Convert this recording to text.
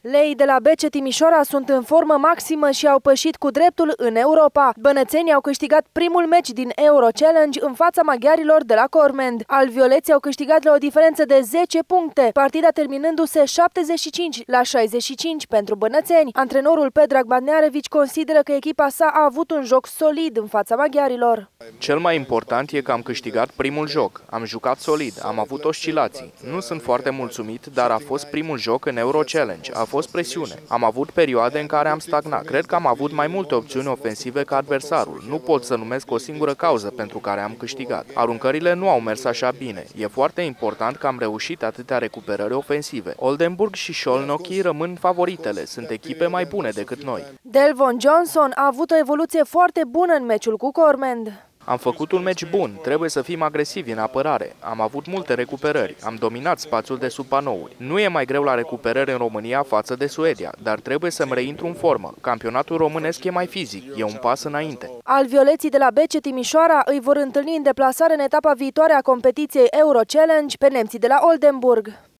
Leii de la BC Timișoara sunt în formă maximă și au pășit cu dreptul în Europa. Bănățenii au câștigat primul meci din Euro Challenge în fața maghiarilor de la Cormend. Alvioleții au câștigat la o diferență de 10 puncte, partida terminându-se 75-65 pentru bănățeni. Antrenorul Predrag Badnearevici consideră că echipa sa a avut un joc solid în fața maghiarilor. Cel mai important e că am câștigat primul joc. Am jucat solid, am avut oscilații. Nu sunt foarte mulțumit, dar a fost primul joc în Euro Challenge. A fost presiune. Am avut perioade în care am stagnat. Cred că am avut mai multe opțiuni ofensive ca adversarul. Nu pot să numesc o singură cauză pentru care am câștigat. Aruncările nu au mers așa bine. E foarte important că am reușit atâtea recuperări ofensive. Oldenburg și Szolnoki rămân favoritele. Sunt echipe mai bune decât noi. Delvon Johnson a avut o evoluție foarte bună în meciul cu Cormend. Am făcut un meci bun, trebuie să fim agresivi în apărare. Am avut multe recuperări, am dominat spațiul de sub panouri. Nu e mai greu la recuperări în România față de Suedia, dar trebuie să-mi reintru în formă. Campionatul românesc e mai fizic, e un pas înainte. Alvioleții de la BC Timișoara îi vor întâlni în deplasare în etapa viitoare a competiției Euro Challenge pe nemții de la Oldenburg.